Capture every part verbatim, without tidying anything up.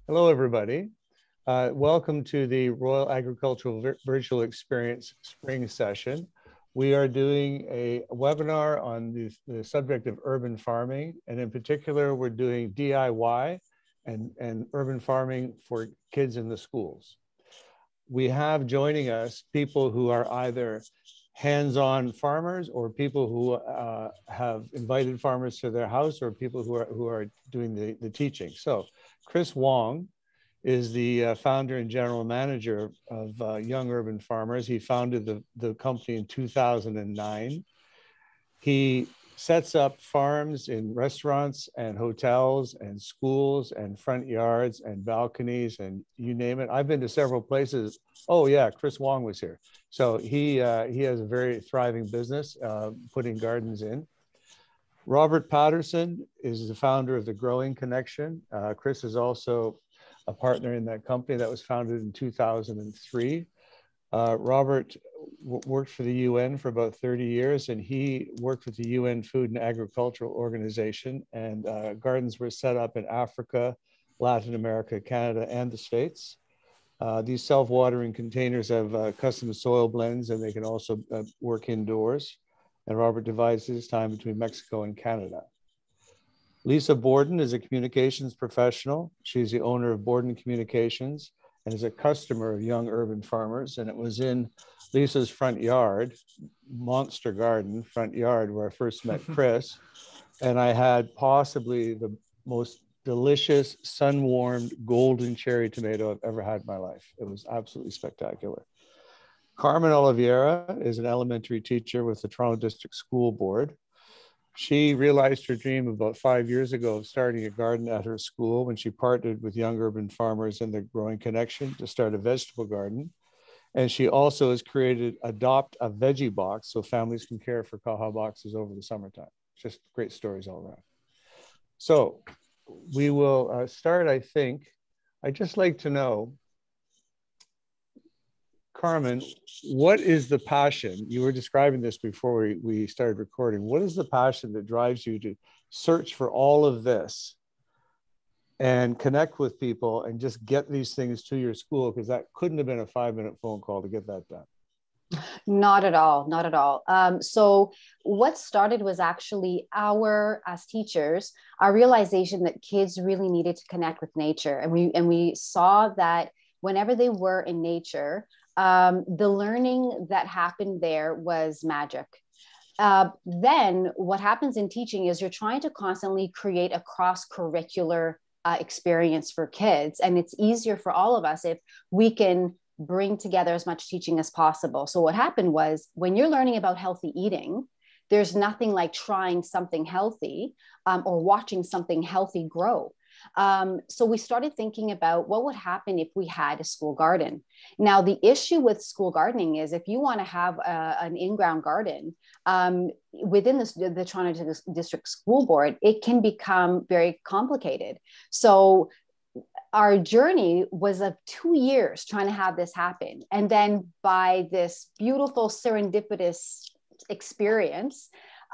Hello, everybody. Uh, welcome to the Royal Agricultural Vir Virtual Experience Spring Session. We are doing a webinar on the, the subject of urban farming, and in particular, we're doing D I Y and, and urban farming for kids in the schools. We have joining us people who are either hands-on farmers or people who uh, have invited farmers to their house or people who are, who are doing the, the teaching. So Chris Wong is the uh, founder and general manager of uh, Young Urban Farmers. He founded the, the company in two thousand nine. He sets up farms in restaurants and hotels and schools and front yards and balconies and you name it. I've been to several places. Oh yeah, Chris Wong was here. So he, uh, he has a very thriving business uh, putting gardens in. Robert Patterson is the founder of the Growing Connection. Uh, Chris is also a partner in that company that was founded in two thousand three. Uh, Robert worked for the U N for about thirty years, and he worked with the U N Food and Agricultural Organization, and uh, gardens were set up in Africa, Latin America, Canada, and the States. Uh, these self-watering containers have uh, custom soil blends, and they can also uh, work indoors. And Robert divides his time between Mexico and Canada. Lisa Borden is a communications professional. She's the owner of Borden Communications and is a customer of Young Urban Farmers. And it was in Lisa's front yard, monster garden, front yard, where I first met Chris. And I had possibly the most delicious, sun-warmed, golden cherry tomato I've ever had in my life. It was absolutely spectacular. Carmen Oliveira is an elementary teacher with the Toronto District School Board. She realized her dream about five years ago of starting a garden at her school when she partnered with Young Urban Farmers and the Growing Connection to start a vegetable garden. And she also has created Adopt a Veggie Box so families can care for Kaha boxes over the summertime. Just great stories all around. So we will uh, start, I think. I'd just like to know, Carmen, what is the passion? You were describing this before we, we started recording. What is the passion that drives you to search for all of this and connect with people and just get these things to your school? Because that couldn't have been a five minute phone call to get that done. Not at all, not at all. Um, so what started was actually our, as teachers, our realization that kids really needed to connect with nature. And we, and we saw that whenever they were in nature, Um, the learning that happened there was magic. Uh, then what happens in teaching is you're trying to constantly create a cross-curricular uh, experience for kids. And it's easier for all of us if we can bring together as much teaching as possible. So what happened was when you're learning about healthy eating, there's nothing like trying something healthy um, or watching something healthy grow. Um, so we started thinking about what would happen if we had a school garden. Now, the issue with school gardening is if you want to have a, an in-ground garden um, within the, the Toronto District School Board, it can become very complicated. So our journey was of two years trying to have this happen. And then by this beautiful serendipitous experience,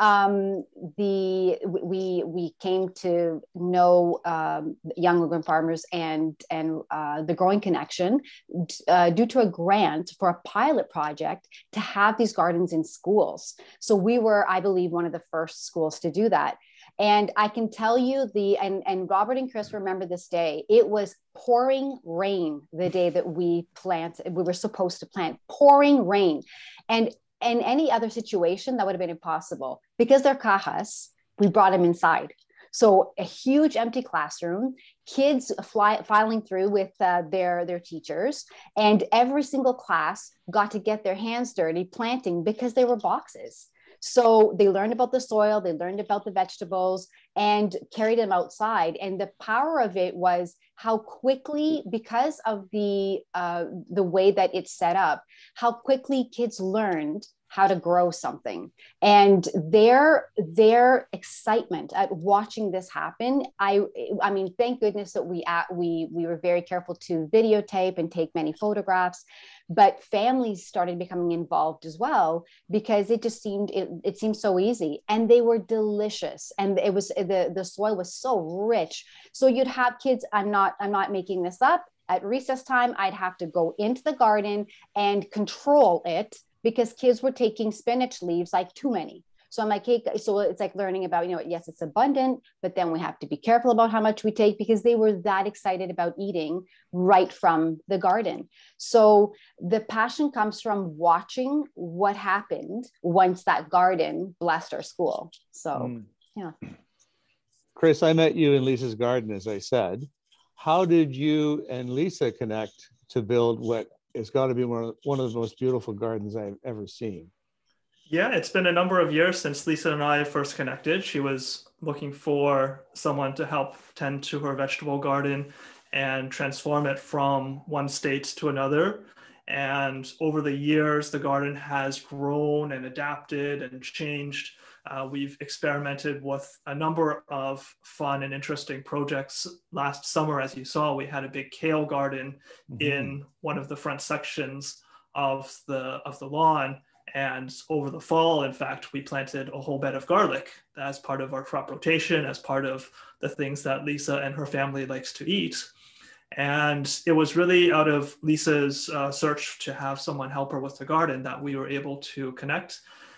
um, the we we came to know um, Young Urban Farmers and and uh, the Growing Connection uh, due to a grant for a pilot project to have these gardens in schools. So we were, I believe, one of the first schools to do that. And I can tell you the, and, and Robert and Chris remember this day, it was pouring rain the day that we planted, we were supposed to plant, pouring rain. And in any other situation, that would have been impossible. Because they're kahas, we brought them inside. So a huge empty classroom, kids fly, filing through with uh, their, their teachers, and every single class got to get their hands dirty planting because they were boxes. So they learned about the soil, they learned about the vegetables and carried them outside. And the power of it was how quickly, because of the, uh, the way that it's set up, how quickly kids learned how to grow something. And their their excitement at watching this happen, I I mean, thank goodness that we at, we we were very careful to videotape and take many photographs, but families started becoming involved as well, because it just seemed it, it seemed so easy, and they were delicious, and it was the the soil was so rich. So you'd have kids, I'm not I'm not making this up, at recess time I'd have to go into the garden and control it, because kids were taking spinach leaves like too many. So I'm like, hey, so it's like learning about, you know, yes, it's abundant, but then we have to be careful about how much we take, because they were that excited about eating right from the garden. So the passion comes from watching what happened once that garden blessed our school. So, mm. yeah. Chris, I met you in Lisa's garden, as I said. How did you and Lisa connect to build what it's got to be one of, one of the most beautiful gardens I've ever seen? Yeah, it's been a number of years since Lisa and I first connected. She was looking for someone to help tend to her vegetable garden and transform it from one state to another. And over the years, the garden has grown and adapted and changed. Uh, we've experimented with a number of fun and interesting projects. Last summer, as you saw, we had a big kale garden mm-hmm. in one of the front sections of the, of the lawn. And over the fall, in fact, we planted a whole bed of garlic as part of our crop rotation, as part of the things that Lisa and her family likes to eat. And it was really out of Lisa's uh, search to have someone help her with the garden that we were able to connect.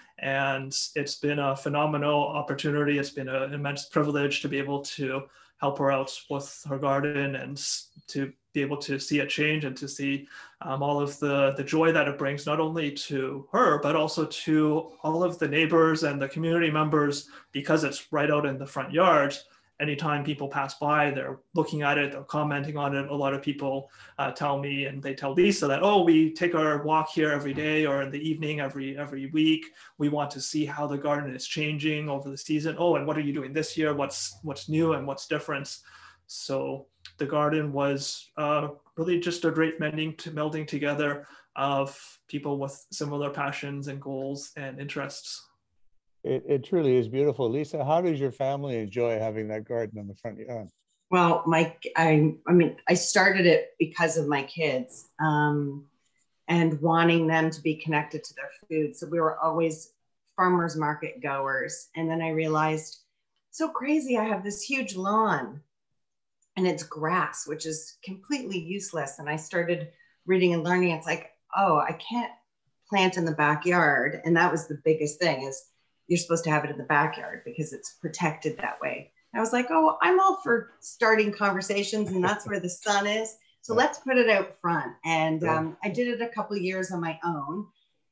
And it's been a phenomenal opportunity. It's been an immense privilege to be able to help her out with her garden and to be able to see it change and to see um, all of the, the joy that it brings, not only to her, but also to all of the neighbors and the community members, because it's right out in the front yard. Anytime people pass by, they're looking at it, they're commenting on it. A lot of people uh, tell me, and they tell Lisa that, oh, we take our walk here every day or in the evening every every week. We want to see how the garden is changing over the season. Oh, and what are you doing this year? What's what's new and what's different? So the garden was uh, really just a great melding, to, melding together of people with similar passions and goals and interests. It, it truly is beautiful. Lisa, how does your family enjoy having that garden on the front yard? Well, my, I, I mean, I started it because of my kids um, and wanting them to be connected to their food. So we were always farmers market goers. And then I realized, so crazy, I have this huge lawn and it's grass, which is completely useless. And I started reading and learning. It's like, oh, I can't plant in the backyard. And that was the biggest thing, is you're supposed to have it in the backyard because it's protected that way. I was like, oh, I'm all for starting conversations, and that's where the sun is. So let's put it out front. And um, I did it a couple of years on my own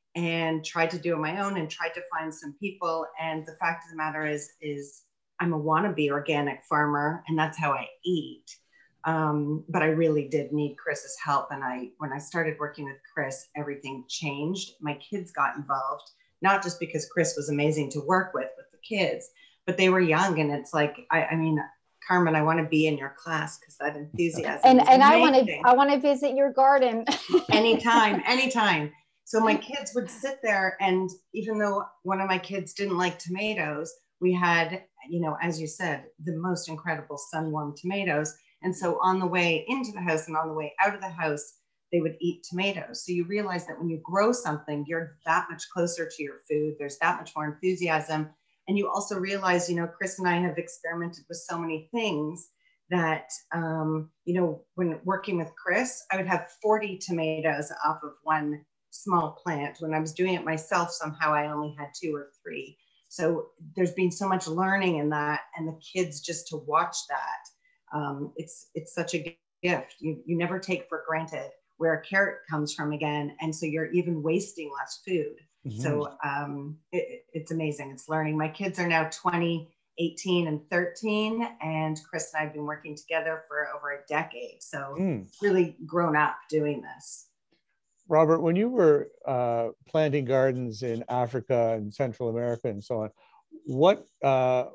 and tried to do it on my own and tried to find some people. And the fact of the matter is, is I'm a wannabe organic farmer, and that's how I eat. Um, but I really did need Chris's help. And I, when I started working with Chris, everything changed. My kids got involved, not just because Chris was amazing to work with, with the kids, but they were young. And it's like, I, I mean, Carmen, I want to be in your class because that enthusiasm. And and I want to, I want to visit your garden. anytime, anytime. So my kids would sit there, and even though one of my kids didn't like tomatoes, we had, you know, as you said, the most incredible sun-warmed tomatoes. And so on the way into the house and on the way out of the house, they would eat tomatoes. So you realize that when you grow something, you're that much closer to your food. There's that much more enthusiasm. And you also realize, you know, Chris and I have experimented with so many things that, um, you know, when working with Chris, I would have forty tomatoes off of one small plant. When I was doing it myself, somehow I only had two or three. So there's been so much learning in that, and the kids just to watch that. Um, it's, it's such a gift. You, you never take for granted where a carrot comes from again. And so you're even wasting less food. Mm-hmm. So um, it, it's amazing. It's learning. My kids are now twenty, eighteen, and thirteen. And Chris and I have been working together for over a decade. So mm. really grown up doing this. Robert, when you were uh, planting gardens in Africa and Central America and so on, what uh,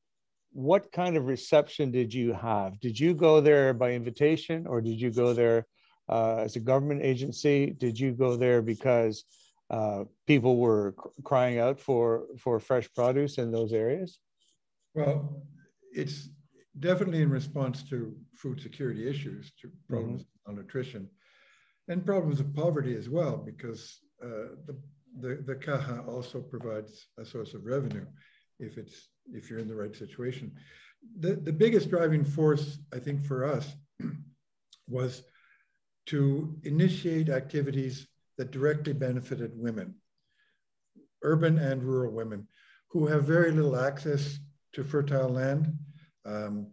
what kind of reception did you have? Did you go there by invitation, or did you go there uh, as a government agency? Did you go there because uh, people were cr crying out for, for fresh produce in those areas? Well, it's definitely in response to food security issues, to problems mm-hmm. of malnutrition, and problems of poverty as well, because uh, the, the, the caja also provides a source of revenue if, it's, if you're in the right situation. The, the biggest driving force, I think, for us was to initiate activities that directly benefited women, urban and rural women, who have very little access to fertile land. Um,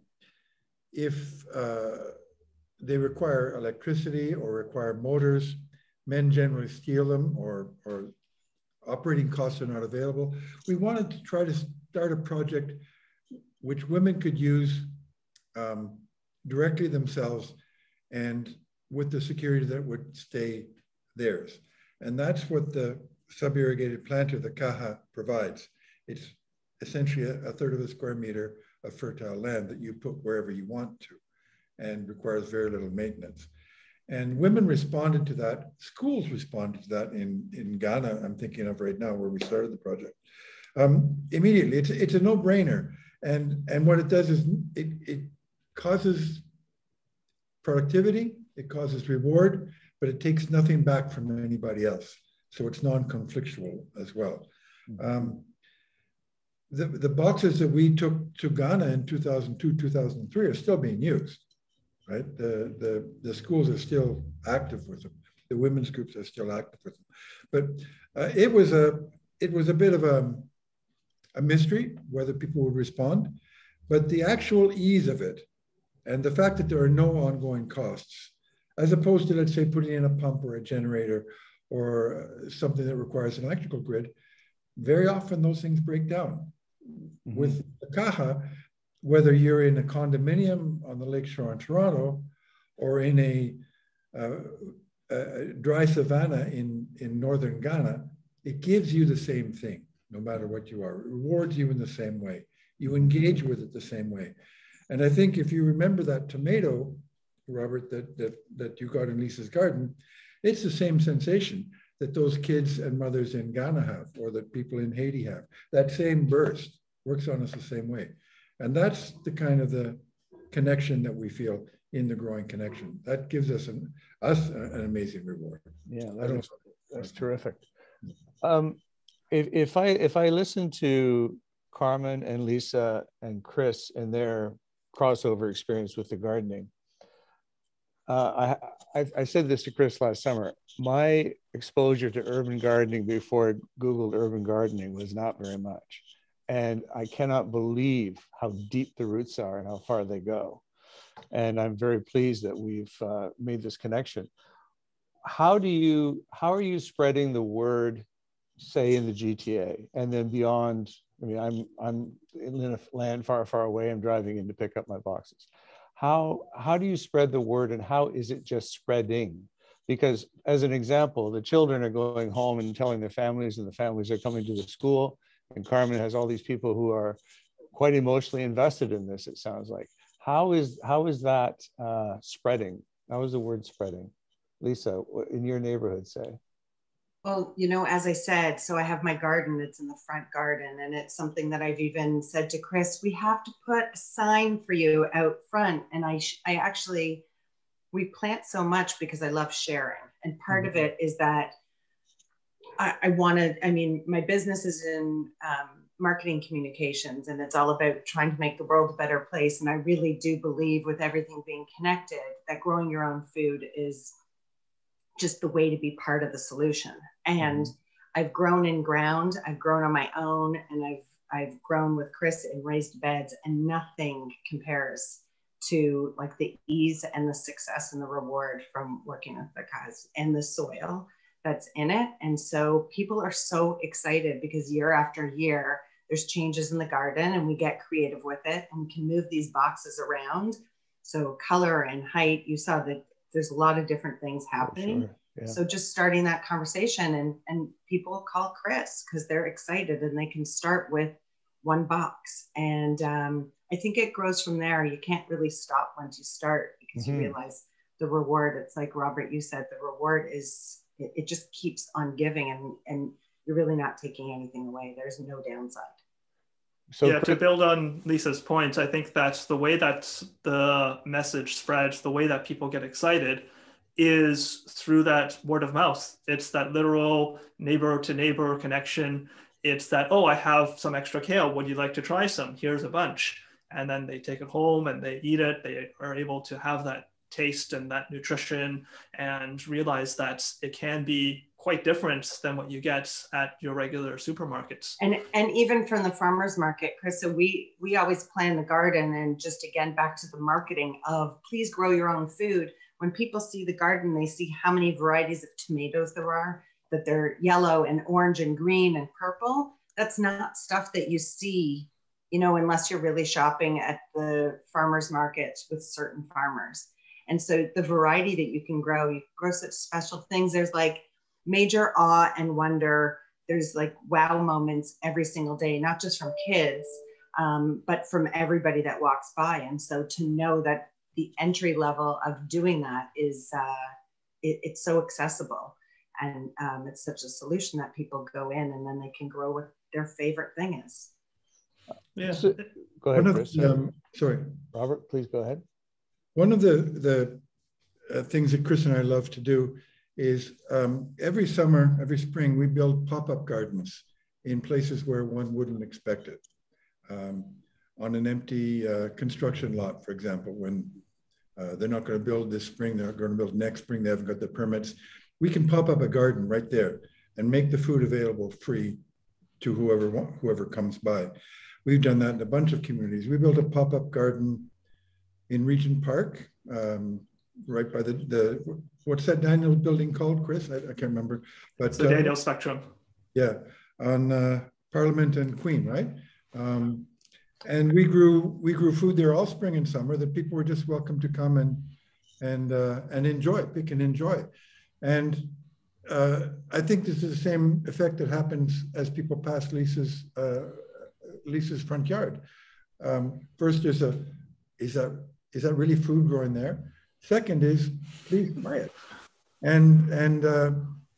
if uh, they require electricity or require motors, men generally steal them, or, or operating costs are not available. We wanted to try to start a project which women could use um, directly themselves and with the security that would stay theirs. And that's what the sub-irrigated planter, the caja, provides. It's essentially a, a third of a square meter of fertile land that you put wherever you want to, and requires very little maintenance. And women responded to that. Schools responded to that in, in Ghana, I'm thinking of right now, where we started the project. Um, immediately, it's, it's a no-brainer. And, and what it does is it, it causes productivity, it causes reward, but it takes nothing back from anybody else. So it's non-conflictual as well. Um, the, the boxes that we took to Ghana in two thousand two, two thousand three are still being used, right? The, the, the schools are still active with them. The women's groups are still active with them. But uh, it was a, it was a bit of a, a mystery whether people would respond, but the actual ease of it and the fact that there are no ongoing costs, as opposed to, let's say, putting in a pump or a generator or something that requires an electrical grid, very often those things break down. Mm-hmm. With the caja, whether you're in a condominium on the lakeshore in Toronto or in a, uh, a dry savanna in, in northern Ghana, it gives you the same thing, no matter what you are. It rewards you in the same way. You engage with it the same way. And I think if you remember that tomato, Robert, that, that, that you got in Lisa's garden, it's the same sensation that those kids and mothers in Ghana have, or that people in Haiti have. That same burst works on us the same way. And that's the kind of the connection that we feel in the Growing Connection. That gives us an, us an amazing reward. Yeah, that is, that's terrific. Um, if, if, I, if I listen to Carmen and Lisa and Chris and their crossover experience with the gardening, Uh, I, I, I said this to Chris last summer. My exposure to urban gardening before I Googled urban gardening was not very much. And I cannot believe how deep the roots are and how far they go. And I'm very pleased that we've uh, made this connection. How do you, how are you spreading the word, say in the G T A and then beyond? I mean, I'm, I'm in a land far, far away. I'm driving in to pick up my boxes. How, how do you spread the word, and how is it just spreading? Because as an example, the children are going home and telling their families, and the families are coming to the school, and Carmen has all these people who are quite emotionally invested in this, it sounds like. How is, how is that uh, spreading? How is the word spreading? Lisa, in your neighborhood, say. Well, you know, as I said, so I have my garden, it's in the front garden, and it's something that I've even said to Chris, we have to put a sign for you out front. And I, I actually, we plant so much because I love sharing. And part mm-hmm. of it is that I, I wanted, I mean, my business is in um, marketing communications, and it's all about trying to make the world a better place. And I really do believe, with everything being connected, that growing your own food is just the way to be part of the solution. And mm-hmm. I've grown in ground, I've grown on my own, and I've I've grown with Chris in raised beds, and nothing compares to like the ease and the success and the reward from working with the cause and the soil that's in it. And so people are so excited because year after year, there's changes in the garden, and we get creative with it, and we can move these boxes around. So color and height, you saw that there's a lot of different things happening. Sure. Yeah. So just starting that conversation, and, and people call Chris because they're excited, and they can start with one box. And um, I think it grows from there. You can't really stop once you start, because mm-hmm. you realize the reward. It's like, Robert, you said, the reward is it, it just keeps on giving, and, and you're really not taking anything away. There's no downside. So yeah, to build on Lisa's point, I think that's the way that the message spreads, the way that people get excited is through that word of mouth. It's that literal neighbor to neighbor connection. It's that, oh, I have some extra kale. Would you like to try some? Here's a bunch. And then they take it home and they eat it. They are able to have that taste and that nutrition and realize that it can be quite different than what you get at your regular supermarkets. And and even from the farmer's market, Chris, so we, we always plan the garden, and just again, back to the marketing of please grow your own food. When people see the garden, they see how many varieties of tomatoes there are, that they're yellow and orange and green and purple. That's not stuff that you see, you know, unless you're really shopping at the farmer's market with certain farmers. And so the variety that you can grow, you grow such special things. There's like major awe and wonder. There's like wow moments every single day, not just from kids, um, but from everybody that walks by. And so to know that the entry level of doing that is, uh, it, it's so accessible. And um, it's such a solution that people go in and then they can grow what their favorite thing is. Yeah. So, go ahead, One of Chris. the, um, sorry. Robert, please go ahead. One of the, the uh, things that Chris and I love to do is um, every summer, every spring, we build pop-up gardens in places where one wouldn't expect it. Um, on an empty uh, construction lot, for example, when uh, they're not going to build this spring, they're going to build next spring, they haven't got the permits. We can pop up a garden right there and make the food available free to whoever whoever comes by. We've done that in a bunch of communities. We built a pop-up garden in Regent Park, um, right by the, the, what's that Daniel building called, Chris? I, I can't remember. But it's the uh, Daniel Spectrum. Yeah, on uh, Parliament and Queen, right? Um, and we grew we grew food there all spring and summer that people were just welcome to come and and uh, and enjoy, pick and enjoy. And uh, I think this is the same effect that happens as people pass Lisa's uh, Lisa's front yard. Um, first, there's a is that is that really food growing there? Second is please buy it. And and uh,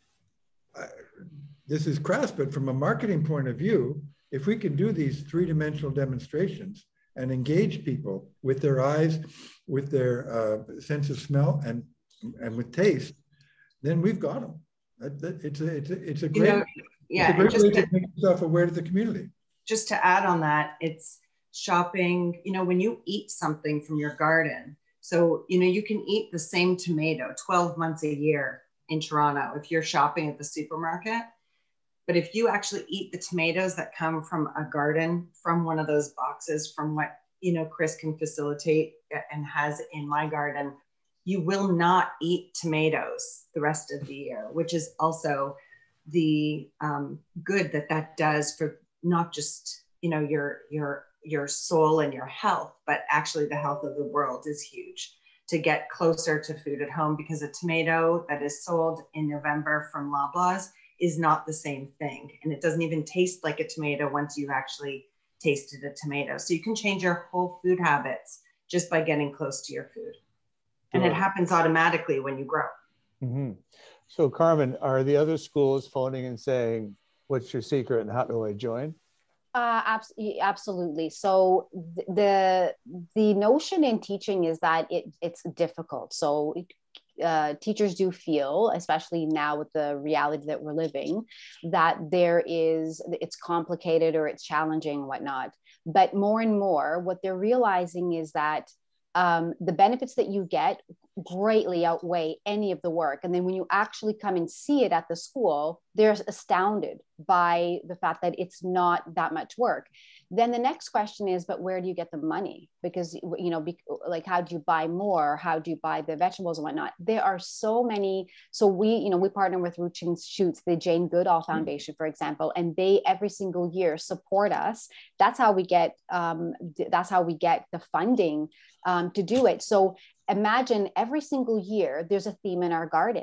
I, this is crass, but from a marketing point of view, if we can do these three-dimensional demonstrations and engage people with their eyes, with their uh, sense of smell, and and with taste, then we've got them. That, that, it's a it's a it's a great, you know, yeah, it's a great just way to, to make yourself aware to the community. Just to add on that, it's shopping. You know, when you eat something from your garden, so you know you can eat the same tomato twelve months a year in Toronto if you're shopping at the supermarket. But if you actually eat the tomatoes that come from a garden, from one of those boxes, from what, you know, Chris can facilitate and has in my garden, you will not eat tomatoes the rest of the year, which is also the um, good that that does for not just, you know, your, your, your soul and your health, but actually the health of the world is huge to get closer to food at home, because a tomato that is sold in November from Loblaws is not the same thing. And it doesn't even taste like a tomato once you've actually tasted a tomato. So you can change your whole food habits just by getting close to your food. And Sure. it happens automatically when you grow. Mm-hmm. So Carmen, are the other schools phoning and saying, what's your secret and how do I join? Uh, abs- absolutely. So the the notion in teaching is that it it's difficult. So uh, teachers do feel, especially now with the reality that we're living, that there is it's complicated or it's challenging and whatnot. But more and more, what they're realizing is that um, the benefits that you get greatly outweigh any of the work. And then when you actually come and see it at the school, they're astounded by the fact that it's not that much work. Then the next question is, but where do you get the money? Because, you know, be, like, how do you buy more? How do you buy the vegetables and whatnot? There are so many. So we, you know, we partner with Roots and Shoots, the Jane Goodall Foundation, for example, and they every single year support us. That's how we get, um, that's how we get the funding um, to do it. So imagine every single year there's a theme in our garden.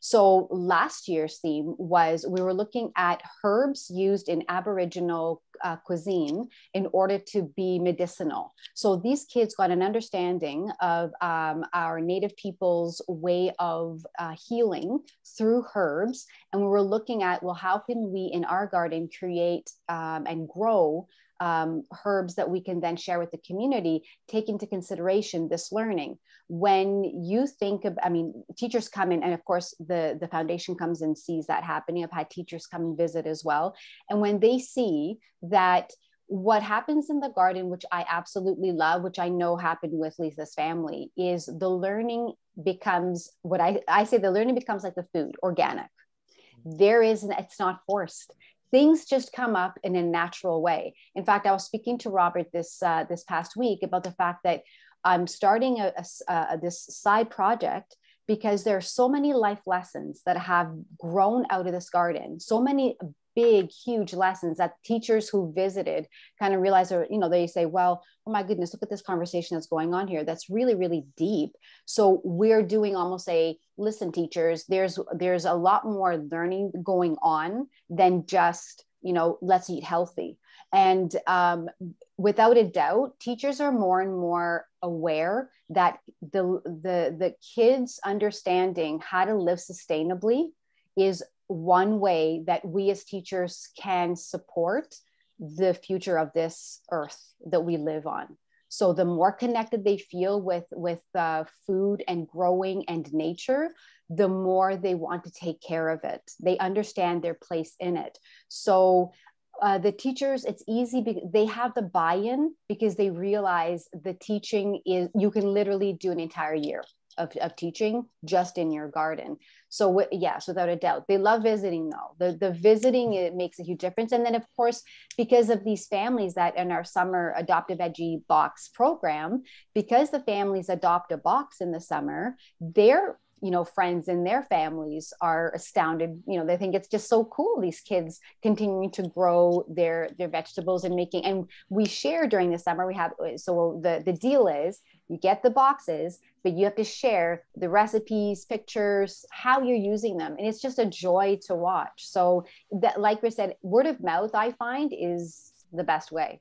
So last year's theme was we were looking at herbs used in Aboriginal uh, cuisine in order to be medicinal. So these kids got an understanding of um, our Native people's way of uh, healing through herbs. And we were looking at, well, how can we in our garden create um, and grow Um, herbs that we can then share with the community, take into consideration this learning. When you think of, I mean, teachers come in, and of course the, the foundation comes and sees that happening. I've had teachers come and visit as well. And when they see that what happens in the garden, which I absolutely love, which I know happened with Lisa's family, is the learning becomes what I, I say, the learning becomes like the food, organic. There is, it's not forced. Things just come up in a natural way. In fact, I was speaking to Robert this uh, this past week about the fact that I'm starting a, a, a, this side project because there are so many life lessons that have grown out of this garden. So many big, huge lessons that teachers who visited kind of realize, or, you know, they say, well, oh my goodness, look at this conversation that's going on here. That's really, really deep. So we're doing almost a, listen, teachers, there's, there's a lot more learning going on than just, you know, let's eat healthy. And um, without a doubt, teachers are more and more aware that the, the, the kids understanding how to live sustainably is one way that we as teachers can support the future of this earth that we live on. So the more connected they feel with, with uh, food and growing and nature, the more they want to take care of it. They understand their place in it. So uh, the teachers, it's easy, because they have the buy-in because they realize the teaching is, you can literally do an entire year Of, of teaching just in your garden. So yes, without a doubt, they love visiting though. The, the visiting, it makes a huge difference. And then of course, because of these families that in our summer Adopt a Veggie box program, because the families adopt a box in the summer, their, you know, friends and their families are astounded. You know, they think it's just so cool, these kids continuing to grow their, their vegetables and making, and we share during the summer. We have, so the, the deal is you get the boxes, but you have to share the recipes, pictures, how you're using them. And it's just a joy to watch. So that, like we said, word of mouth, I find, is the best way.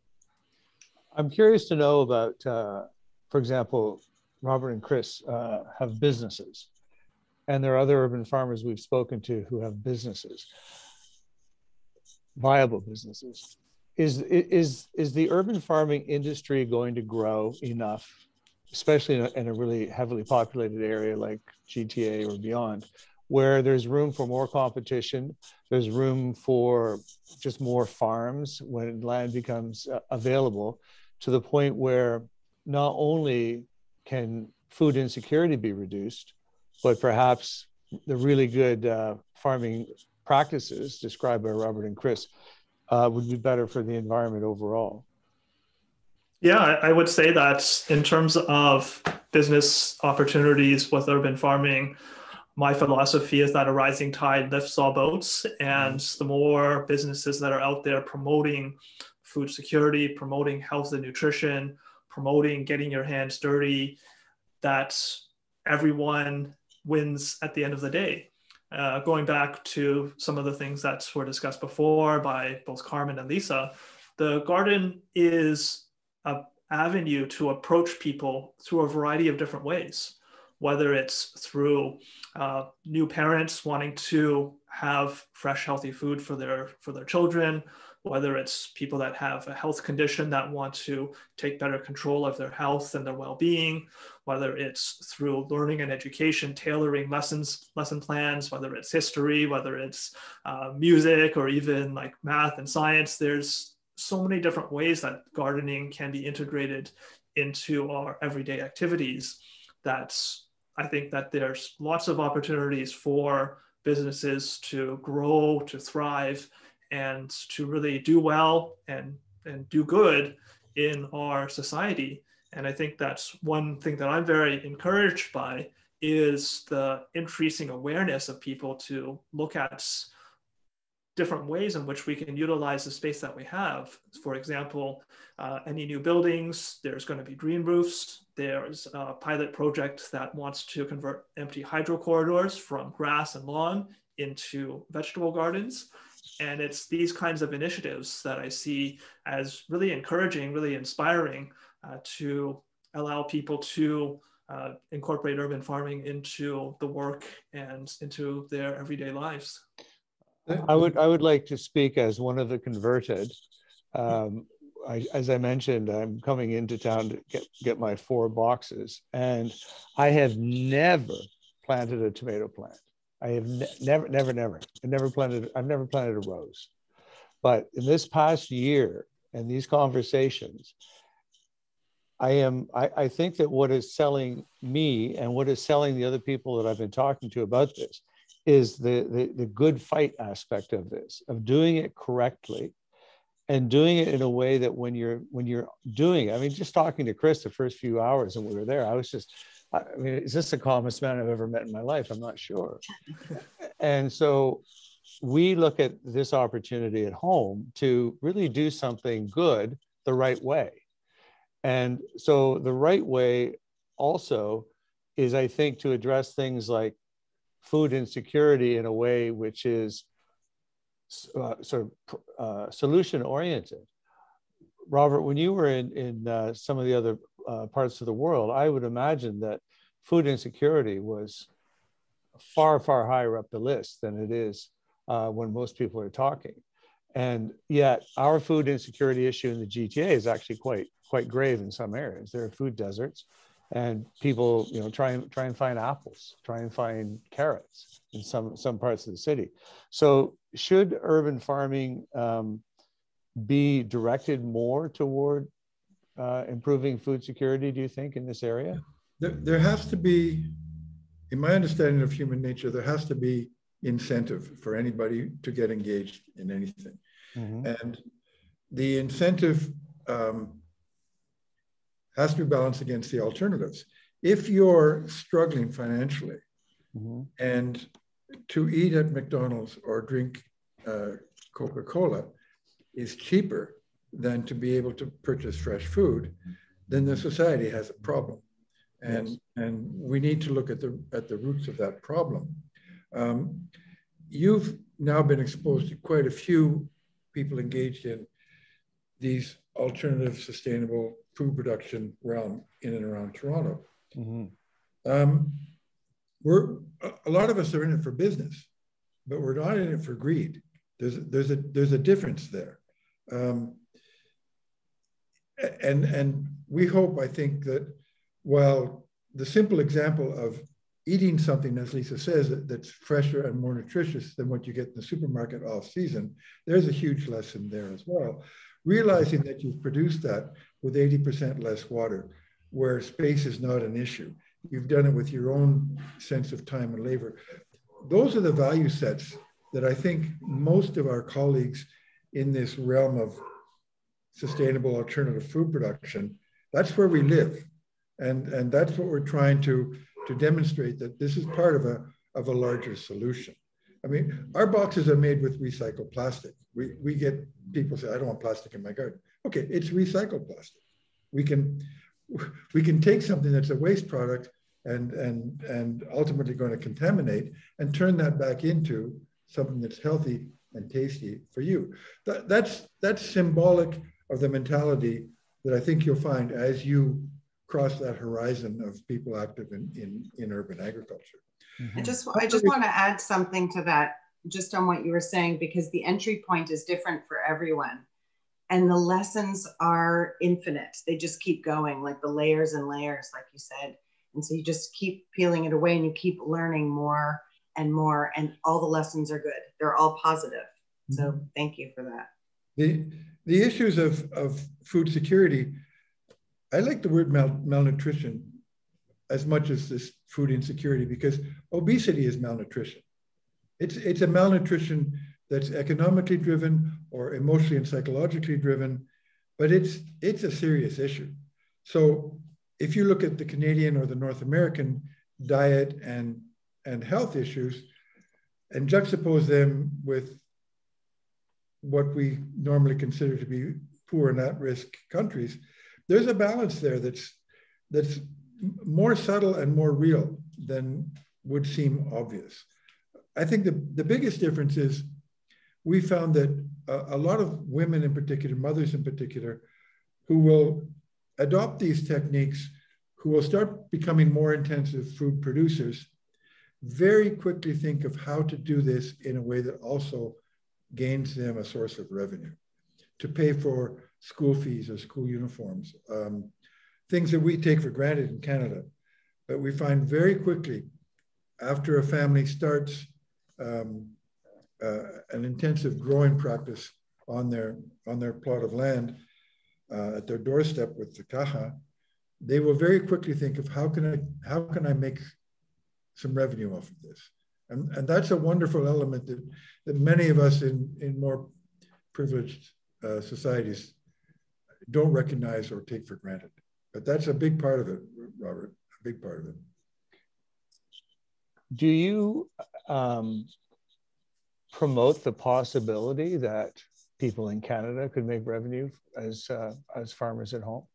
I'm curious to know about, uh, for example, Robert and Chris uh, have businesses, and there are other urban farmers we've spoken to who have businesses, viable businesses. Is, is, is the urban farming industry going to grow enough, especially in a, in a really heavily populated area like G T A or beyond, where there's room for more competition, there's room for just more farms when land becomes uh, available, to the point where not only can food insecurity be reduced, but perhaps the really good uh, farming practices described by Robert and Chris uh, would be better for the environment overall. Yeah, I would say that in terms of business opportunities with urban farming, my philosophy is that a rising tide lifts all boats, and the more businesses that are out there promoting food security, promoting health and nutrition, promoting getting your hands dirty, that everyone wins at the end of the day. Uh, going back to some of the things that were discussed before by both Carmen and Lisa, the garden is an avenue to approach people through a variety of different ways, whether it's through uh, new parents wanting to have fresh, healthy food for their, for their children, whether it's people that have a health condition that want to take better control of their health and their well-being, whether it's through learning and education, tailoring lessons, lesson plans, whether it's history, whether it's uh, music, or even like math and science. There's so many different ways that gardening can be integrated into our everyday activities that I think that there's lots of opportunities for businesses to grow, to thrive, and to really do well and, and do good in our society. And I think that's one thing that I'm very encouraged by, is the increasing awareness of people to look at different ways in which we can utilize the space that we have. For example, uh, any new buildings, there's going to be green roofs. There's a pilot project that wants to convert empty hydro corridors from grass and lawn into vegetable gardens. And it's these kinds of initiatives that I see as really encouraging, really inspiring uh, to allow people to uh, incorporate urban farming into the work and into their everyday lives. I would I would like to speak as one of the converted. Um, I, as I mentioned, I'm coming into town to get, get my four boxes, and I have never planted a tomato plant. I have ne never, never, never, I never planted, I've never planted a rose. But in this past year and these conversations, I am, I, I think that what is selling me and what is selling the other people that I've been talking to about this is the, the, the good fight aspect of this, of doing it correctly and doing it in a way that when you're, when you're doing it, I mean, just talking to Chris the first few hours and we were there, I was just, I mean, is this the calmest man I've ever met in my life? I'm not sure. And so we look at this opportunity at home to really do something good the right way. And so the right way also is, I think, to address things like food insecurity in a way which is uh, sort of uh, solution oriented. Robert, when you were in, in uh, some of the other uh, parts of the world, I would imagine that food insecurity was far, far higher up the list than it is uh, when most people are talking. And yet our food insecurity issue in the G T A is actually quite, quite grave in some areas. There are food deserts and people, you know, try and, try and find apples, try and find carrots in some, some parts of the city. So should urban farming um, be directed more toward uh, improving food security, do you think, in this area? There, there has to be, in my understanding of human nature, there has to be incentive for anybody to get engaged in anything. Mm-hmm. And the incentive um, has to be balanced against the alternatives. If you're struggling financially mm-hmm. and to eat at McDonald's or drink uh, Coca-Cola is cheaper than to be able to purchase fresh food, then the society has a problem. And, yes. and we need to look at the, at the roots of that problem. Um, you've now been exposed to quite a few people engaged in these alternative sustainable food production realm in and around Toronto. Mm-hmm. um, we're, a lot of us are in it for business, but we're not in it for greed. There's, there's, a, there's a difference there. Um, and, and we hope, I think, that while the simple example of eating something, as Lisa says, that, that's fresher and more nutritious than what you get in the supermarket off season, there's a huge lesson there as well. Realizing that you've produced that with eighty percent less water, where space is not an issue. You've done it with your own sense of time and labor. Those are the value sets that I think most of our colleagues in this realm of sustainable alternative food production, that's where we live. And, and that's what we're trying to, to demonstrate, that this is part of a, of a larger solution. I mean, our boxes are made with recycled plastic. We, we get people say, I don't want plastic in my garden. Okay, it's recycled plastic. We can, we can take something that's a waste product and, and, and ultimately going to contaminate and turn that back into something that's healthy and tasty for you. That, that's, that's symbolic of the mentality that I think you'll find as you cross that horizon of people active in, in, in urban agriculture. Mm-hmm. I just, I just want to add something to that, just on what you were saying, because the entry point is different for everyone. And the lessons are infinite. They just keep going, like the layers and layers, like you said. And so you just keep peeling it away and you keep learning more and more, and all the lessons are good. They're all positive. Mm-hmm. So thank you for that. The, the issues of, of food security, I like the word mal malnutrition as much as this food insecurity, because obesity is malnutrition. It's, it's a malnutrition that's economically driven or emotionally and psychologically driven, but it's, it's a serious issue. So if you look at the Canadian or the North American diet and, and health issues and juxtapose them with what we normally consider to be poor and at-risk countries, there's a balance there that's that's more subtle and more real than would seem obvious. I think the, the biggest difference is we found that a, a lot of women in particular, mothers in particular, who will adopt these techniques, who will start becoming more intensive food producers, very quickly think of how to do this in a way that also gains them a source of revenue to pay for school fees or school uniforms, um, things that we take for granted in Canada. But we find very quickly, after a family starts um, uh, an intensive growing practice on their, on their plot of land, uh, at their doorstep with the caja, they will very quickly think of how can I, how can I make some revenue off of this? And, and that's a wonderful element that, that many of us in, in more privileged uh, societies don't recognize or take for granted. But that's a big part of it, Robert, a big part of it. Do you um, promote the possibility that people in Canada could make revenue as, uh, as farmers at home?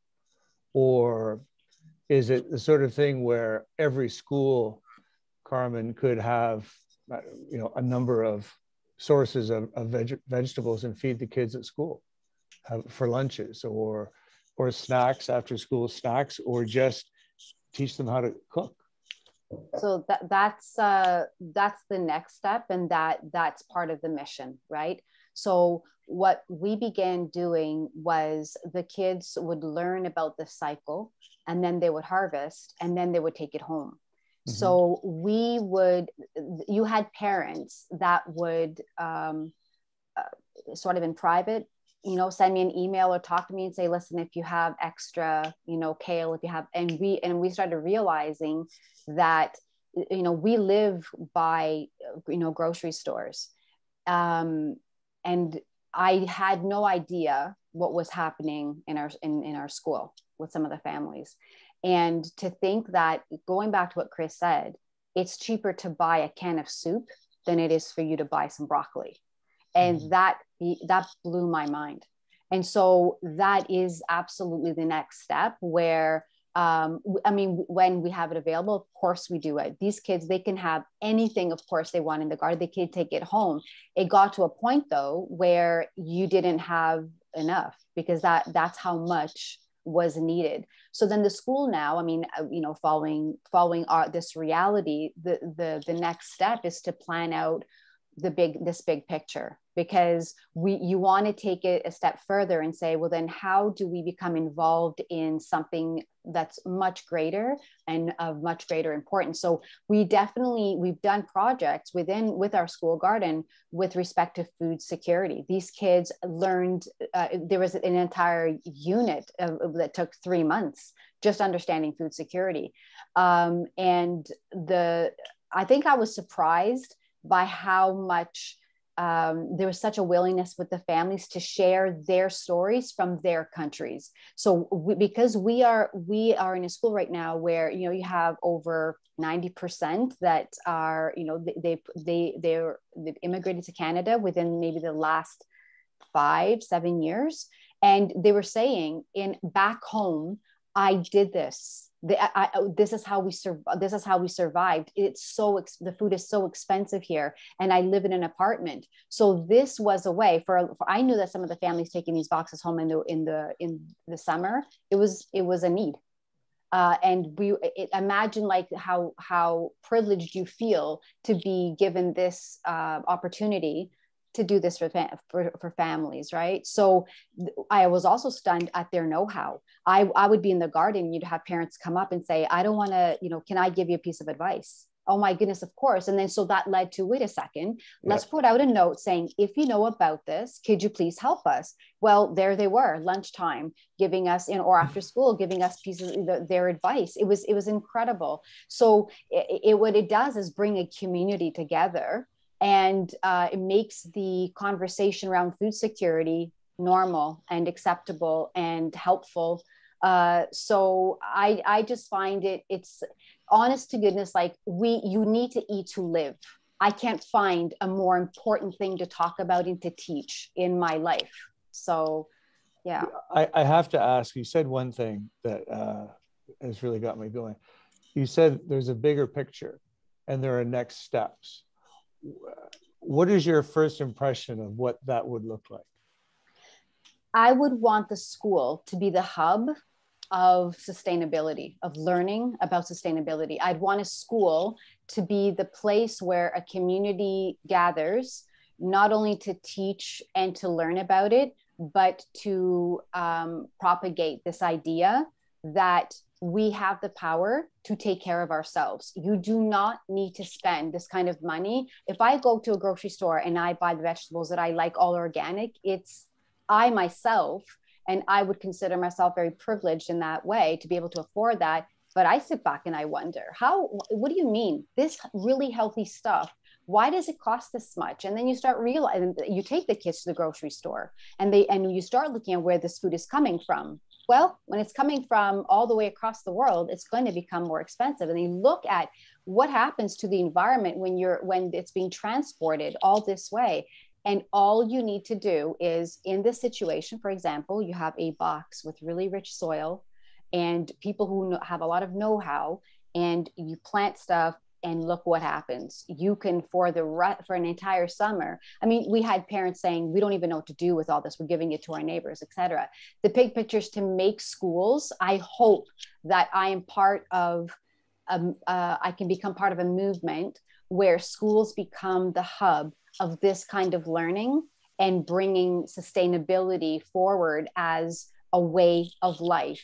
Or is it the sort of thing where every school, Carmen, could have, you know, a number of sources of, of veg vegetables and feed the kids at school have, for lunches or, or snacks, after school snacks, or just teach them how to cook? So that, that's, uh, that's the next step, and that, that's part of the mission, right? So what we began doing was the kids would learn about the cycle, and then they would harvest, and then they would take it home. Mm-hmm. So we would, you had parents that would um, uh, sort of in private, you know, send me an email or talk to me and say, listen, if you have extra, you know, kale, if you have, and we, and we started realizing that, you know, we live by, you know, grocery stores. Um, and I had no idea what was happening in our, in, in our school with some of the families. And to think that, going back to what Chris said, it's cheaper to buy a can of soup than it is for you to buy some broccoli. And mm-hmm. that, that blew my mind. And so that is absolutely the next step where, um, I mean, when we have it available, of course we do it. These kids, they can have anything, of course, they want in the garden. They can take it home. It got to a point though, where you didn't have enough, because that that's how much was needed. So then the school now, I mean, you know, following, following our, this reality, the, the, the next step is to plan out the big, this big picture, because we, you want to take it a step further and say, well, then how do we become involved in something that's much greater and of much greater importance? So we definitely, we've done projects within, with our school garden with respect to food security. These kids learned, uh, there was an entire unit of, that took three months, just understanding food security. Um, and the, I think I was surprised by how much um, there was such a willingness with the families to share their stories from their countries. So we, because we are, we are in a school right now where, you know, you have over ninety percent that are, you know, they, they, they're, they've immigrated to Canada within maybe the last five, seven years. And they were saying, in back home, I did this. The, I, I, this is how we sur- This is how we survived. It's so ex- the food is so expensive here, and I live in an apartment. So this was a way for, for. I knew that some of the families taking these boxes home in the in the in the summer, it was it was a need, uh, and we it, imagine like how how privileged you feel to be given this uh, opportunity to do this for, for, for families, right? So I was also stunned at their know-how. I, I would be in the garden, you'd have parents come up and say, I don't want to, you know, can I give you a piece of advice? Oh my goodness, of course. And then so that led to, wait a second, let's yeah. put out a note saying, if you know about this, could you please help us? Well, there they were, lunchtime, giving us, in, or after school, giving us pieces of their advice. It was, it was incredible. So it, it what it does is bring a community together. And uh, it makes the conversation around food security normal and acceptable and helpful. Uh, so I, I just find it, it's honest to goodness, like we, you need to eat to live. I can't find a more important thing to talk about and to teach in my life. So, yeah. I, I have to ask, you said one thing that uh, has really got me going. You said there's a bigger picture and there are next steps. What is your first impression of what that would look like? I would want the school to be the hub of sustainability, of learning about sustainability. I'd want a school to be the place where a community gathers, not only to teach and to learn about it, but to um, propagate this idea that we have the power to take care of ourselves. You do not need to spend this kind of money. If I go to a grocery store and I buy the vegetables that I like, all organic, it's I myself, and I would consider myself very privileged in that way to be able to afford that. But I sit back and I wonder, how, what do you mean? This really healthy stuff, why does it cost this much? And then you start realizing, you take the kids to the grocery store and they, and you start looking at where this food is coming from. Well, when it's coming from all the way across the world, it's going to become more expensive. And they look at what happens to the environment when you're, when it's being transported all this way. And all you need to do is, in this situation, for example, you have a box with really rich soil and people who know, have a lot of know-how, and you plant stuff and look what happens. You can, for the for an entire summer. I mean, we had parents saying, we don't even know what to do with all this. We're giving it to our neighbors, et cetera. The big picture is to make schools. I hope that I am part of, um, uh, I can become part of a movement where schools become the hub of this kind of learning and bringing sustainability forward as a way of life.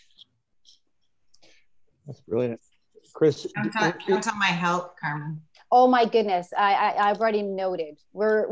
That's brilliant. Chris. Count on, count on my help, Carmen. Oh my goodness, I, I, I've already noted. We're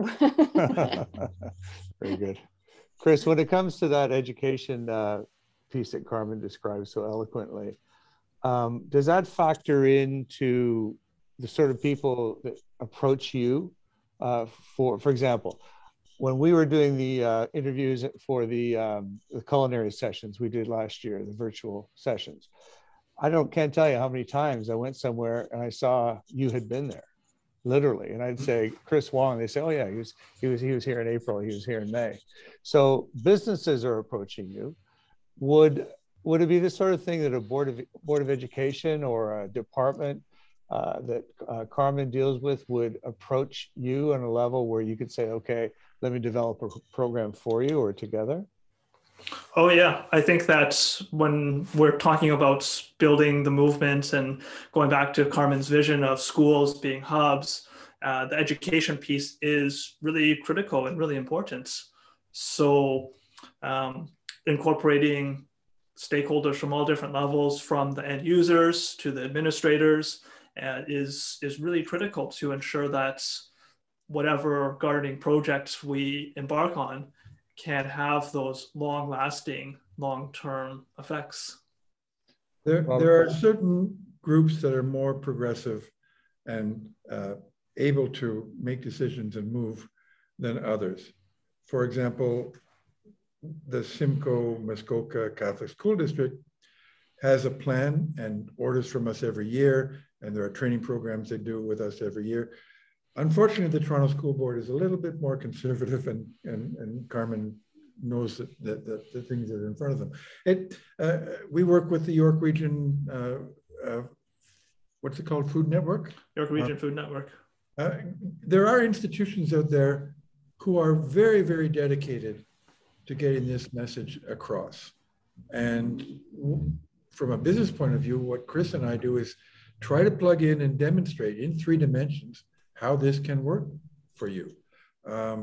Very good. Chris, when it comes to that education uh, piece that Carmen described so eloquently, um, does that factor into the sort of people that approach you? Uh, for for example, when we were doing the uh, interviews for the, um, the culinary sessions we did last year, the virtual sessions, I don't can't tell you how many times I went somewhere and I saw you had been there, literally, and I'd say Chris Wong. They say, "Oh yeah, he was he was he was here in April. He was here in May." So businesses are approaching you. Would would it be the sort of thing that a board of board of education or a department Uh, that uh, Carmen deals with would approach you on a level where you could say, okay, let me develop a program for you or together? Oh yeah, I think that when we're talking about building the movement and going back to Carmen's vision of schools being hubs, uh, the education piece is really critical and really important. So um, incorporating stakeholders from all different levels, from the end users to the administrators, Uh, is is really critical to ensure that whatever gardening projects we embark on can have those long-lasting, long-term effects. There, there are certain groups that are more progressive and uh, able to make decisions and move than others. For example, the Simcoe Muskoka Catholic School District has a plan and orders from us every year, and there are training programs they do with us every year. Unfortunately, the Toronto School Board is a little bit more conservative, and, and, and Carmen knows that, that, that the things that are in front of them. It, uh, we work with the York Region, uh, uh, what's it called, Food Network? York Region uh, Food Network. Uh, there are institutions out there who are very, very dedicated to getting this message across. And from a business point of view, what Chris and I do is try to plug in and demonstrate in three dimensions how this can work for you. Um,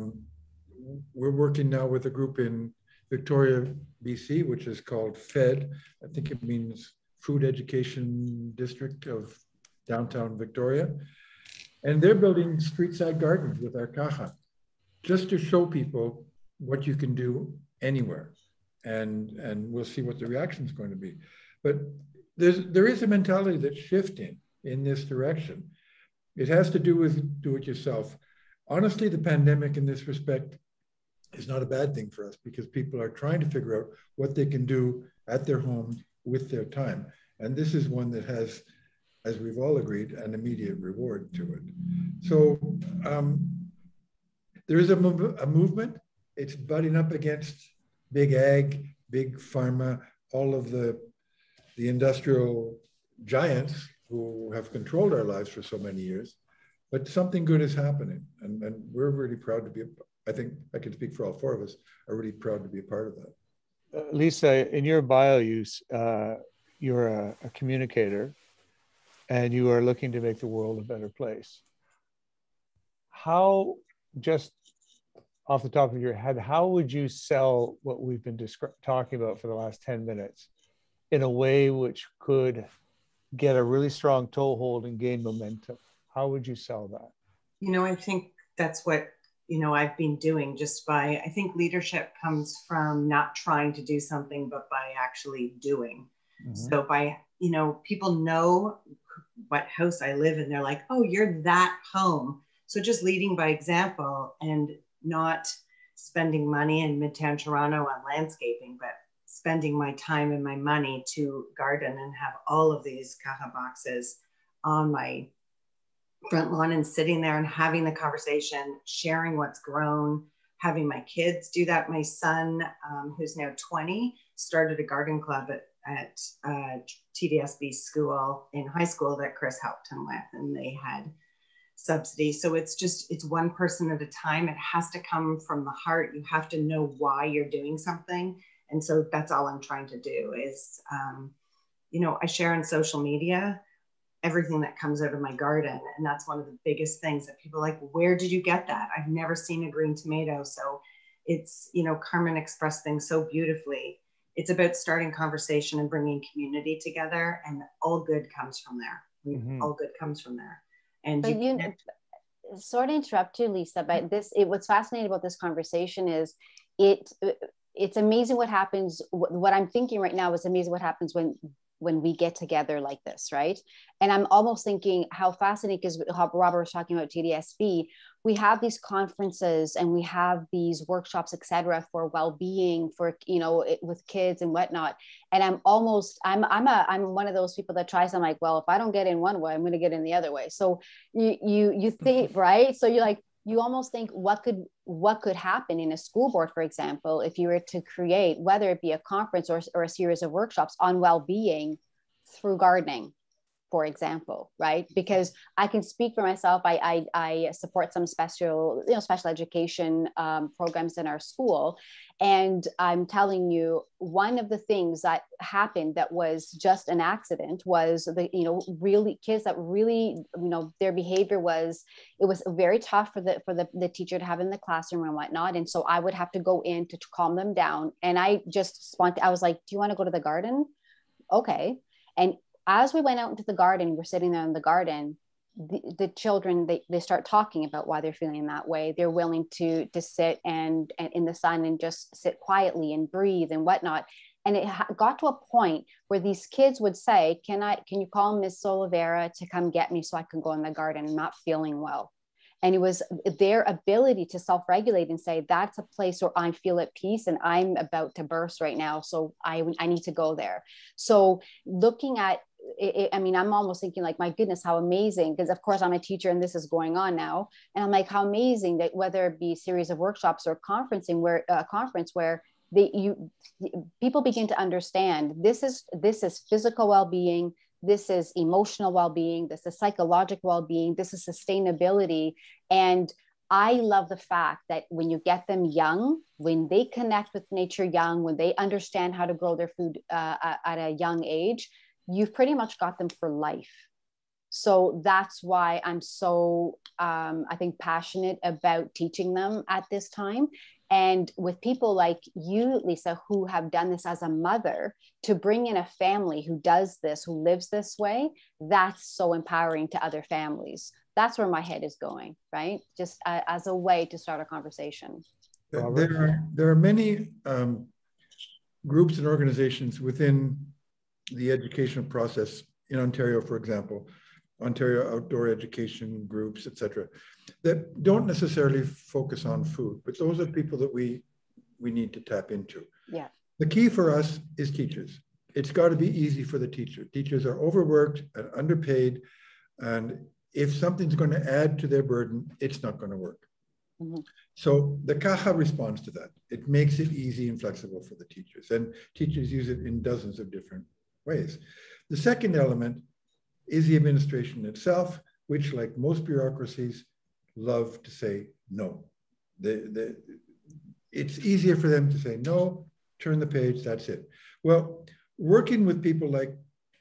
we're working now with a group in Victoria, B C, which is called FED. I think it means Food Education District of Downtown Victoria. And they're building street-side gardens with our caja, just to show people what you can do anywhere. And, and we'll see what the reaction is going to be. But there's, there is a mentality that's shifting in this direction. It has to do with do-it-yourself. Honestly, the pandemic in this respect is not a bad thing for us, because people are trying to figure out what they can do at their home with their time. And this is one that has as we've all agreed, an immediate reward to it. So um, there is a, mov a movement. It's butting up against big ag, big pharma, all of the, the industrial giants who have controlled our lives for so many years. But something good is happening. And, and we're really proud to be, I think I can speak for all four of us, are really proud to be a part of that. Uh, Lisa, in your bio use, uh, you're a, a communicator and you are looking to make the world a better place. How, just off the top of your head, how would you sell what we've been talking about for the last ten minutes in a way which could get a really strong toehold and gain momentum? How would you sell that? You know, I think that's what, you know, I've been doing just by, I think leadership comes from not trying to do something, but by actually doing. Mm-hmm. So by, you know, people know what house I live in. They're like, oh, you're that home. So just leading by example and not spending money in Midtown Toronto on landscaping, but spending my time and my money to garden and have all of these caja boxes on my front lawn and sitting there and having the conversation, sharing what's grown, having my kids do that. My son, um, who's now twenty, started a garden club at, at uh, T D S B school in high school that Chris helped him with, and they had subsidy. So it's just, it's one person at a time. It has to come from the heart. You have to know why you're doing something. And so that's all I'm trying to do is, um, you know, I share on social media everything that comes out of my garden. And that's one of the biggest things that people are like, where did you get that? I've never seen a green tomato. So it's, you know, Carmen expressed things so beautifully. It's about starting conversation and bringing community together, and all good comes from there. Mm-hmm. All good comes from there. And but you, you sort of interrupt you, Lisa, but this, it, what's fascinating about this conversation is it, it's amazing what happens. What I'm thinking right now is amazing what happens when when we get together like this, right? And I'm almost thinking how fascinating, because how Robert was talking about T D S B, we have these conferences and we have these workshops, et cetera, for well-being, for, you know, it, with kids and whatnot. And I'm almost, I'm, I'm a, I'm one of those people that tries, I'm like, well, if I don't get in one way, I'm going to get in the other way. So you, you, you think, right? So you're like, you almost think what could, what could happen in a school board, for example, if you were to create, whether it be a conference or, or a series of workshops on well-being through gardening, for example, right? Because I can speak for myself. I, I, I support some special, you know, special education um, programs in our school. And I'm telling you, one of the things that happened that was just an accident was the, you know, really kids that really, you know, their behavior was, it was very tough for the, for the, the teacher to have in the classroom and whatnot. And so I would have to go in to calm them down. And I just spontaneously, I was like, do you want to go to the garden? Okay. And as we went out into the garden, we're sitting there in the garden, the, the children, they, they start talking about why they're feeling that way. They're willing to, to sit and, and in the sun and just sit quietly and breathe and whatnot. And it ha- got to a point where these kids would say, can I, can you call Miss Olivera to come get me so I can go in the garden? I'm not feeling well. And it was their ability to self-regulate and say, that's a place where I feel at peace and I'm about to burst right now. So I, I need to go there. So looking at, it, I mean, I'm almost thinking like, my goodness, how amazing, because of course I'm a teacher and this is going on now. And I'm like, how amazing that whether it be a series of workshops or conferencing where a uh, conference where they, you, people begin to understand this is, this is physical well-being. This is emotional well-being. This is psychological well-being. This is sustainability. And I love the fact that when you get them young, when they connect with nature young, when they understand how to grow their food uh, at a young age, you've pretty much got them for life. So that's why I'm so, um, I think, passionate about teaching them at this time. And with people like you, Lisa, who have done this as a mother, to bring in a family who does this, who lives this way, that's so empowering to other families. That's where my head is going, right? Just uh, as a way to start a conversation. There are, there are many um, groups and organizations within the educational process in Ontario, for example, Ontario outdoor education groups, et cetera, that don't necessarily focus on food, but those are people that we we need to tap into. Yeah. The key for us is teachers. it's got to be easy for the teacher. Teachers are overworked and underpaid, and if something's going to add to their burden, it's not going to work. Mm-hmm. So the CAJA responds to that. It makes it easy and flexible for the teachers, and teachers use it in dozens of different ways. The second element is the administration itself, which, like most bureaucracies, love to say no. The, the, it's easier for them to say no, turn the page, that's it. Well, working with people like,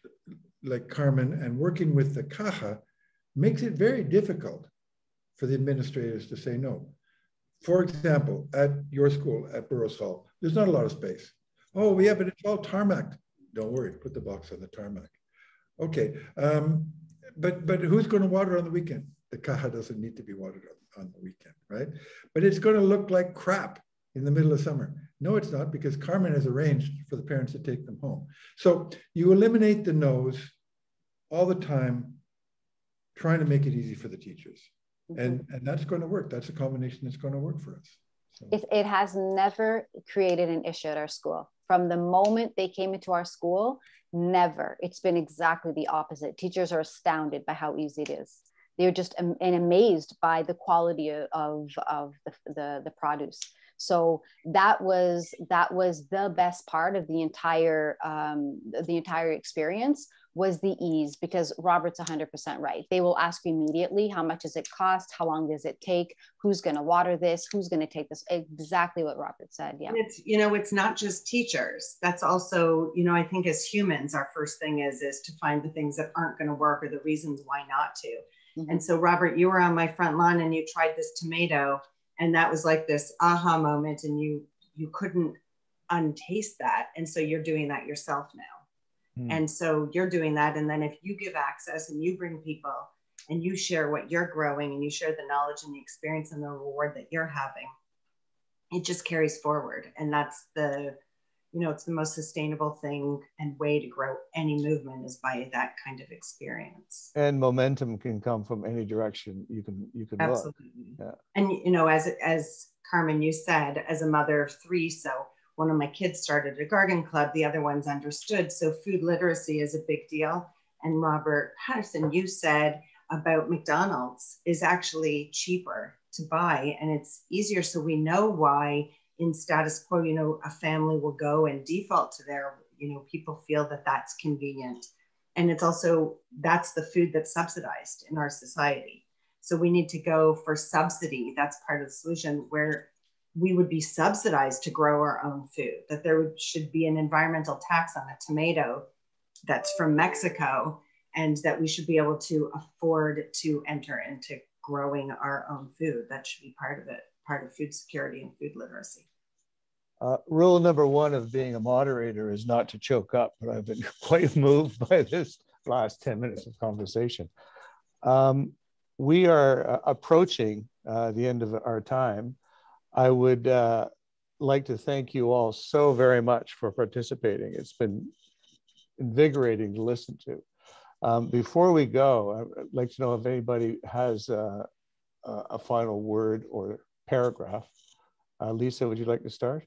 like Carmen and working with the CAJA makes it very difficult for the administrators to say no. For example, at your school, at Burroughs Hall, there's not a lot of space. Oh, yeah, but it's all tarmac. Don't worry, put the box on the tarmac. Okay, um, but, but who's going to water on the weekend? The CAJA doesn't need to be watered on, on the weekend, right? But it's going to look like crap in the middle of summer. No, it's not, because Carmen has arranged for the parents to take them home. So you eliminate the no's all the time, trying to make it easy for the teachers. Mm-hmm. And, and that's going to work. That's a combination that's going to work for us. So. It, it has never created an issue at our school. From the moment they came into our school, never. It's been exactly the opposite. Teachers are astounded by how easy it is. They're just am- and amazed by the quality of, of the, the, the produce. So that was that was the best part of the entire um, the entire experience, was the ease, because Robert's one hundred percent right. They will ask you immediately, how much does it cost? How long does it take? Who's going to water this? Who's going to take this? Exactly what Robert said. Yeah. And it's, you know, it's not just teachers. That's also, you know, I think as humans, our first thing is, is to find the things that aren't going to work or the reasons why not to. Mm-hmm. And so, Robert, you were on my front lawn and you tried this tomato, and that was like this aha moment, and you you couldn't untaste that. And so you're doing that yourself now. Mm. And so you're doing that. And then if you give access and you bring people and you share what you're growing and you share the knowledge and the experience and the reward that you're having, it just carries forward. And that's the, you know, it's the most sustainable thing and way to grow any movement, is by that kind of experience. And momentum can come from any direction you can you can Absolutely. Look. Yeah. And you know, as as Carmen, you said, as a mother of three, so one of my kids started a garden club, the other one's understood. So food literacy is a big deal. And Robert Patterson, you said about McDonald's is actually cheaper to buy, and it's easier. So we know why in status quo, you know, a family will go and default to their, you know, people feel that that's convenient. And it's also, that's the food that's subsidized in our society. So we need to go for subsidy. That's part of the solution, where we would be subsidized to grow our own food, that there should be an environmental tax on a tomato that's from Mexico, and that we should be able to afford to enter into growing our own food. That should be part of it, part of food security and food literacy. Uh, rule number one of being a moderator is not to choke up, but I've been quite moved by this last ten minutes of conversation. Um, we are uh, approaching uh, the end of our time. I would uh, like to thank you all so very much for participating. It's been invigorating to listen to. Um, before we go, I'd like to know if anybody has uh, a final word or paragraph. Uh, Lisa, would you like to start?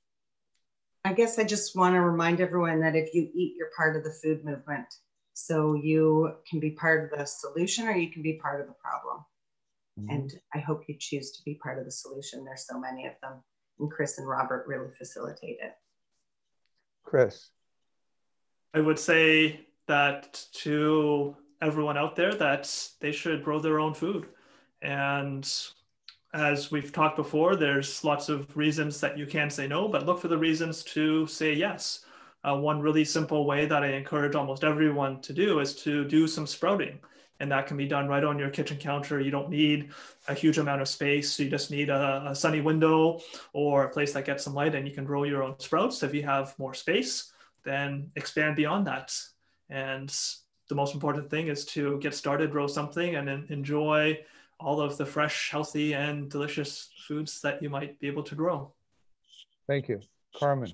I guess I just want to remind everyone that if you eat, you're part of the food movement. So you can be part of the solution, or you can be part of the problem. Mm-hmm. And I hope you choose to be part of the solution. There's so many of them. And Chris and Robert really facilitate it. Chris. I would say that to everyone out there, that they should grow their own food. And as we've talked before, there's lots of reasons that you can say no, but look for the reasons to say yes. Uh, one really simple way that I encourage almost everyone to do is to do some sprouting. And that can be done right on your kitchen counter. You don't need a huge amount of space. You just need a, a sunny window or a place that gets some light, and you can grow your own sprouts. If you have more space, then expand beyond that. And the most important thing is to get started, grow something, and then enjoy all of the fresh, healthy, and delicious foods that you might be able to grow. Thank you. Carmen.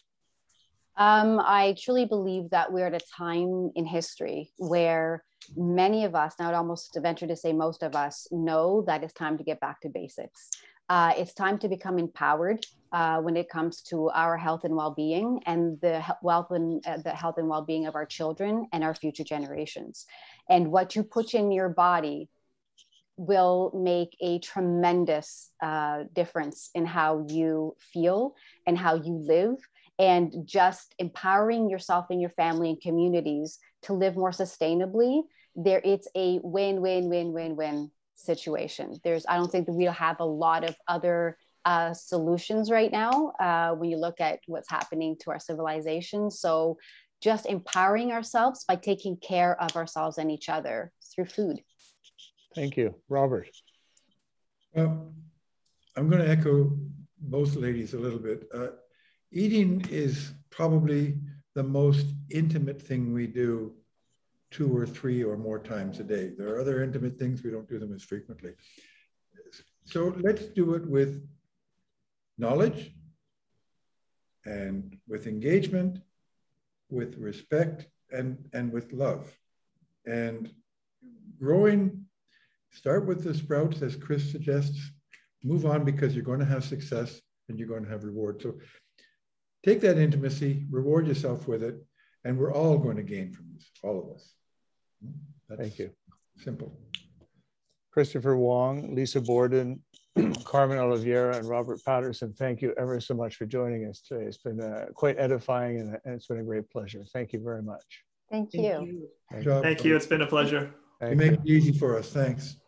Um, I truly believe that we're at a time in history where many of us, now I'd almost venture to say most of us, know that it's time to get back to basics. Uh, it's time to become empowered uh, when it comes to our health and well-being, and the wealth and uh, the health and well-being of our children and our future generations. And what you put in your body will make a tremendous uh, difference in how you feel and how you live, and just empowering yourself and your family and communities to live more sustainably. There, it's a win, win, win, win, win situation. There's, I don't think that we'll have a lot of other uh, solutions right now uh, when you look at what's happening to our civilization. So just empowering ourselves by taking care of ourselves and each other through food. Thank you. Robert. Well, I'm going to echo both ladies a little bit. Uh, eating is probably the most intimate thing we do two or three or more times a day. There are other intimate things, we don't do them as frequently. So let's do it with knowledge and with engagement, with respect, and, and with love. And growing, start with the sprouts, as Chris suggests, move on, because you're going to have success and you're going to have reward. So take that intimacy, reward yourself with it, and we're all going to gain from this, all of us. That's Thank you. Simple. Christopher Wong, Lisa Borden, Carmen Oliveira, and Robert Patterson, thank you ever so much for joining us today. It's been uh, quite edifying, and, and it's been a great pleasure. Thank you very much. Thank you. Thank you. Thank you. Thank you. It's been a pleasure. You make it easy for us. Thanks.